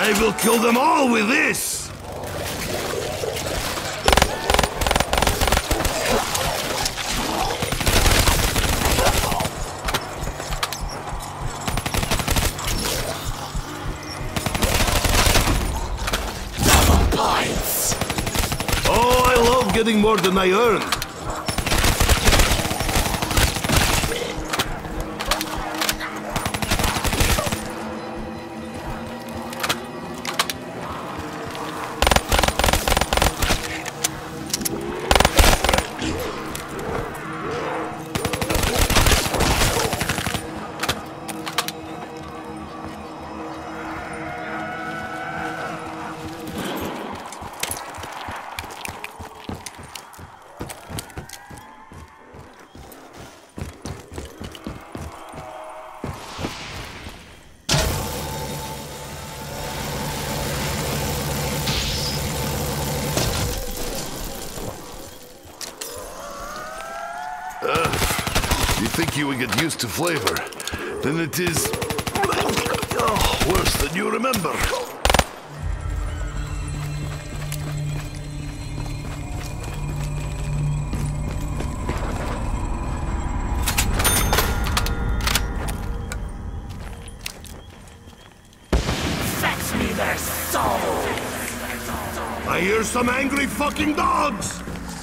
I will kill them all with this! Double points! Oh, I love getting more than I earn. You think you would get used to flavor, then it is worse than you remember. Fetch me their souls! I hear some angry fucking dogs!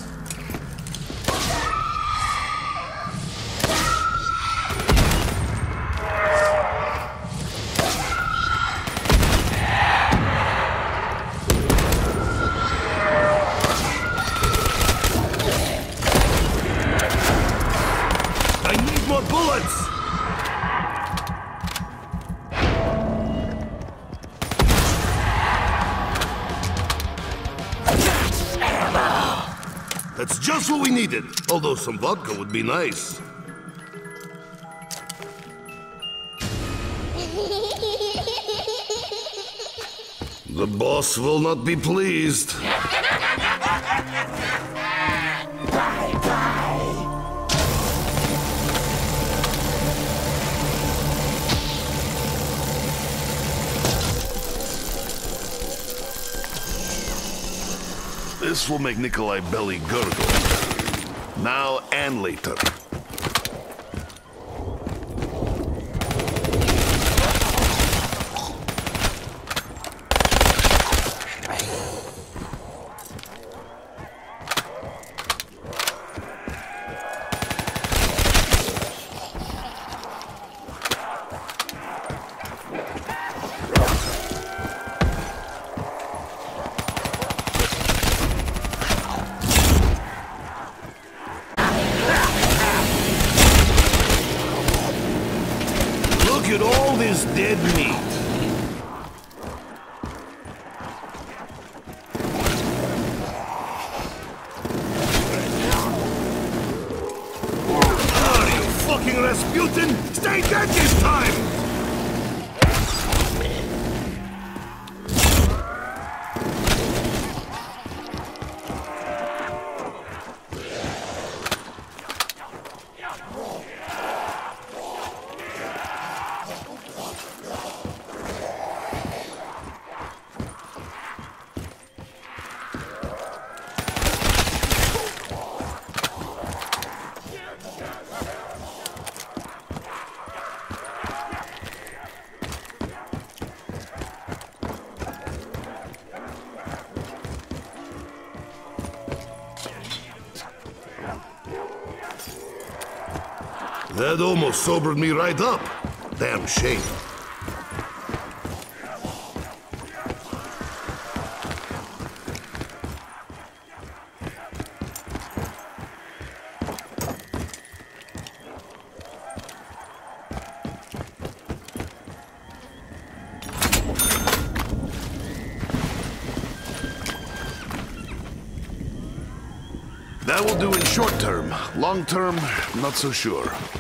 More bullets! That's just what we needed, although some vodka would be nice. The boss will not be pleased. This will make Nikolai belly gurgle. Now and later. Look at all this dead meat. Are you fucking Rasputin? Stay dead this time! That almost sobered me right up. Damn shame. That will do in short term. Long term, not so sure.